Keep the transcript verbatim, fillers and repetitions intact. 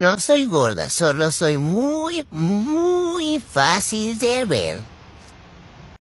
No soy gorda, solo soy muy, muy fácil de ver.